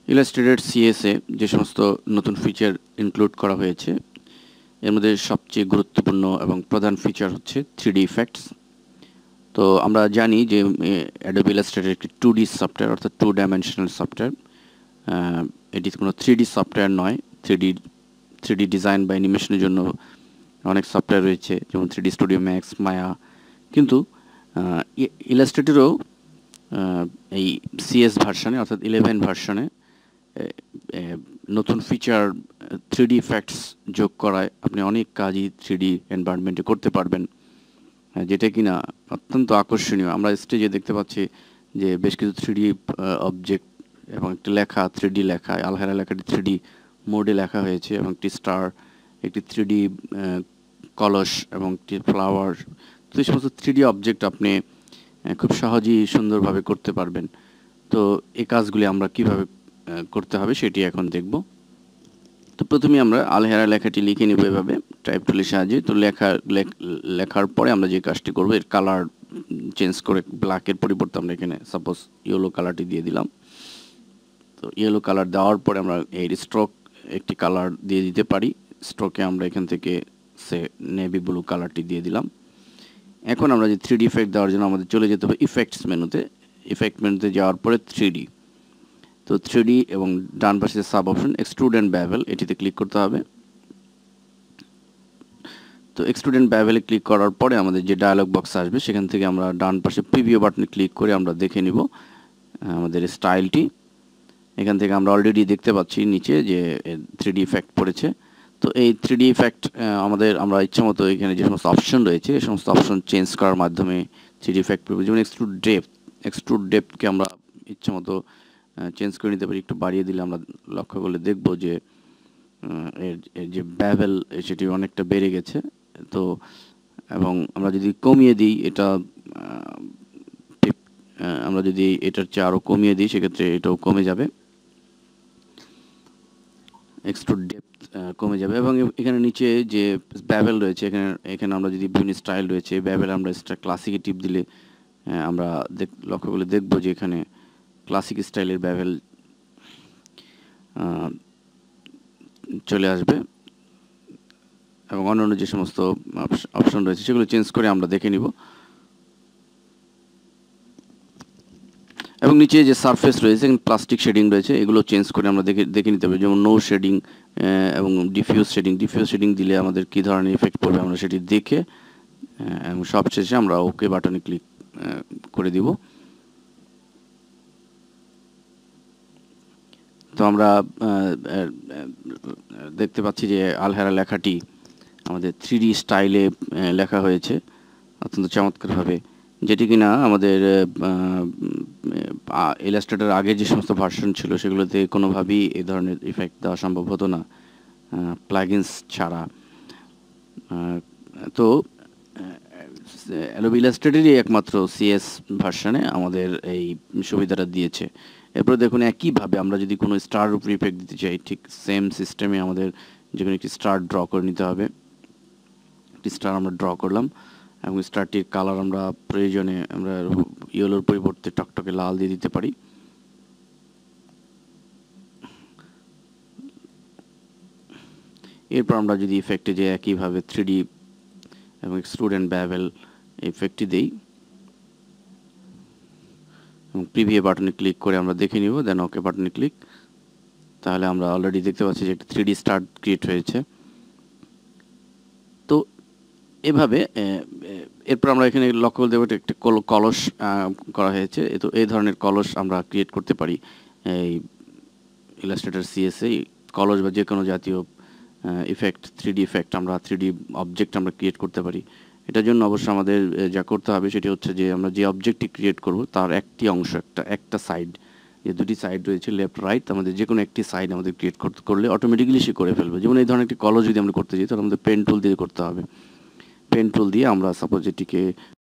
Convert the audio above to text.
Illustrator CSA যে সমস্ত নতুন ফিচার ইনক্লুড করা হয়েছে এর মধ্যে সবচেয়ে গুরুত্বপূর্ণ এবং প্রধান ফিচার হচ্ছে 3D ইফেক্টস। তো আমরা জানি যে অ্যাডোবি ইলাস্ট্রেটর একটি 2D সফটওয়্যার, অর্থাৎ 2 ডাইমেনশনাল সফটওয়্যার। এটি কোনো 3D সফটওয়্যার নয়। 3D ডিজাইন বা অ্যানিমেশনের জন্য অনেক সফটওয়্যার রয়েছে, যেমন 3D স্টুডিও ম্যাক্স, মায়া। কিন্তু ইলাস্ট্রেটরও এই সিএস ভার্সনে অর্থাৎ 11 ভার্সনে নতুন ফিচার 3D ইফেক্টস যোগ করায় আপনি অনেক কাজই 3D এনভায়রনমেন্টে করতে পারবেন, যেটা কিনা অত্যন্ত আকর্ষণীয়। আমরা স্টেজে দেখতে পাচ্ছি যে বেশ কিছু 3D অবজেক্ট এবং একটি লেখা 3D লেখা, আলহেরা লেখাটি 3D মোডে লেখা হয়েছে, এবং একটি স্টার, একটি 3D কলস এবং একটি ফ্লাওয়ার। তো এই সমস্ত 3D অবজেক্ট আপনি খুব সহজেই সুন্দরভাবে করতে পারবেন। তো এই কাজগুলি আমরা কিভাবে করতে হবে সেটি এখন দেখব। তো প্রথমে আমরা আলহেরা লেখাটি লিখে নেব এভাবে টাইপ টুলের সাহায্যে। তো লেখার পরে আমরা যে কাজটি করব, এর কালার চেঞ্জ করে ব্ল্যাকের পরিবর্তে আমরা এখানে সাপোজ ইয়েলো কালারটি দিয়ে দিলাম। তো ইয়েলো কালার দেওয়ার পরে আমরা এই স্ট্রোক একটি কালার দিয়ে দিতে পারি। স্ট্রোকে আমরা এখান থেকে নেভি ব্লু কালারটি দিয়ে দিলাম। এখন আমরা যে 3D ইফেক্ট দেওয়ার জন্য আমাদের চলে যেতে হবে ইফেক্টস মেনুতে। ইফেক্ট মেনুতে যাওয়ার পরে 3D, তো 3D এবং ডান পাশে sub option extrude and bevel, এটিতে ক্লিক করতে হবে। তো এক্সট্রুড অ্যান্ড ব্যাভেলে ক্লিক করার পরে আমাদের যে ডায়ালগ বক্স আসবে সেখান থেকে আমরা ডান পাশে প্রিভিউ বাটনে ক্লিক করে আমরা দেখে নিব আমাদের স্টাইলটি। এখান থেকে আমরা অলরেডি দেখতে পাচ্ছি নিচে যে 3D ইফেক্ট পড়েছে। তো এই 3D ইফেক্ট আমরা ইচ্ছামতো এখানে যে সমস্ত অপশন রয়েছে এই সমস্ত অপশন চেঞ্জ করার মাধ্যমে 3D ইফেক্ট পড়বে। যেমন এক্সট্রুড ডেপথকে আমরা ইচ্ছামতো চেঞ্জ করে নিতে পারি। একটু বাড়িয়ে দিলে আমরা লক্ষ্য করলে দেখব যে এর যে ব্যাভেল সেটি অনেকটা বেড়ে গেছে। তো এবং আমরা যদি কমিয়ে দিই এটা, আমরা যদি এটার চেয়ে আরও কমিয়ে দিই সেক্ষেত্রে এটাও কমে যাবে, এক্সট্রুড ডেপথ কমে যাবে। এবং এখানে নিচে যে ব্যাভেল রয়েছে এখানে আমরা যদি বিভিন্ন স্টাইল রয়েছে ব্যাভেল আমরা ক্লাসিকে টিপ দিলে আমরা লক্ষ্য করলে দেখব যে এখানে ক্লাসিক স্টাইলের ব্যাভেল চলে আসবে, এবং অন্যান্য যে সমস্ত অপশন রয়েছে সেগুলো চেঞ্জ করে আমরা দেখে নিব। এবং নিচে যে সারফেস রয়েছে প্লাস্টিক শেডিং রয়েছে এগুলো চেঞ্জ করে আমরা দেখে নিতে হবে। যেমন নো শেডিং এবং ডিফিউজ শেডিং দিলে আমাদের কী ধরনের ইফেক্ট পড়বে আমরা সেটি দেখে এবং সবশেষে আমরা ওকে বাটনে ক্লিক করে দিব। তো আমরা দেখতে পাচ্ছি যে আলহেরা লেখাটি আমাদের 3D স্টাইলে লেখা হয়েছে অত্যন্ত চমৎকারভাবে, যেটি কিনা আমাদের ইলাস্ট্রেটর আগের যে সমস্ত ভার্সন ছিল সেগুলোতে কোনোভাবেই এই ধরনের ইফেক্ট দেওয়া সম্ভব হতো না প্লাগইনস ছাড়া। তো অ্যাডোবি ইলাস্ট্রেটরই একমাত্র সিএস ভার্সনে আমাদের এই সুবিধাটা দিয়েছে। এরপর দেখুন একইভাবে আমরা যদি কোনো স্টার উপর ইফেক্ট দিতে চাই ঠিক সেম সিস্টেমে আমাদের যে কোনো একটি স্টার ড্র করে নিতে হবে। একটি স্টার আমরা ড্র করলাম এবং স্টারটির কালার আমরা প্রয়োজনে আমরা ইয়েলোর পরিবর্তে টকটকে লাল দিয়ে দিতে পারি। এরপর আমরা যদি ইফেক্টে যে একইভাবে 3D এবং এক্সট্রুড অ্যান্ড ব্যাভেল ইফেক্টটি দেই এবং প্রিভিউ বাটনে ক্লিক করে আমরা দেখে নিব, দেন ওকে বাটনে ক্লিক, তাহলে আমরা অলরেডি দেখতে পাচ্ছি যে একটা 3D স্টার ক্রিয়েট হয়েছে। তো এভাবে এরপর আমরা এখানে লক্ষ্য করতে পারি একটা কলস করা হয়েছে। তো এই ধরনের কলস আমরা ক্রিয়েট করতে পারি এই ইলাস্ট্রেটর সিএসএ। কলস বা যে কোনো জাতীয় ইফেক্ট 3D ইফেক্ট আমরা 3D অবজেক্ট আমরা ক্রিয়েট করতে পারি। এটার জন্য অবশ্য আমাদের যা করতে হবে সেটি হচ্ছে যে আমরা যে অবজেক্টটি ক্রিয়েট করব তার একটি অংশ একটা সাইড, যে দুটি সাইড রয়েছে লেফট রাইট, আমাদের যে কোনো একটি সাইড আমাদের ক্রিয়েট করলে অটোমেটিক্যালি সে করে ফেলবে। যেমন এই ধরনের একটি কলস যদি আমরা করতে চাই তাহলে আমাদের পেন টুল দিয়ে করতে হবে। পেন টুল দিয়ে আমরা সাপোজ এটিকে